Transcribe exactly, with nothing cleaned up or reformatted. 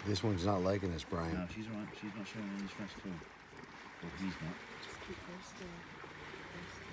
This one's not liking this, Brian. No, she's alright. She's not showing any stress at all. Well, he's not. Just keep her still. Very still.